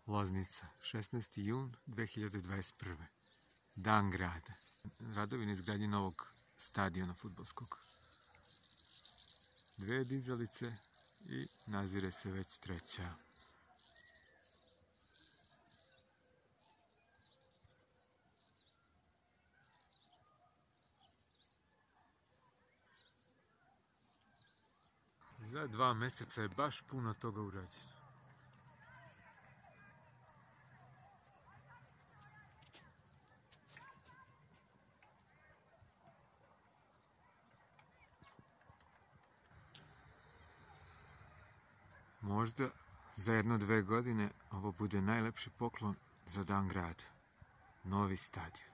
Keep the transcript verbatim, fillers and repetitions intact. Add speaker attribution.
Speaker 1: Loznica, šesnaesti jun dve hiljade dvadeset prve. Dan grada. Radovi na izgradnji novog stadiona fudbalskog. Dve dizalice i nazire se već treća. Za dva mjeseca je baš puno toga urađeno. Možda za jedno dve godine ovo bude najlepši poklon za Dan grada. Novi stadion.